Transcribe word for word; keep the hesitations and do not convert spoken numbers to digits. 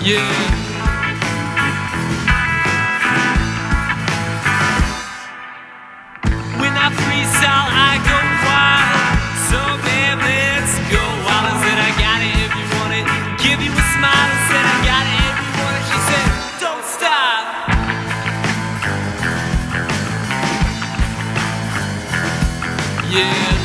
Yeah. When I freestyle, I go wild. So babe, let's go wild. I said I got it if you want it. Give you a smile. I said I got it if you want it. She said, don't stop. Yeah.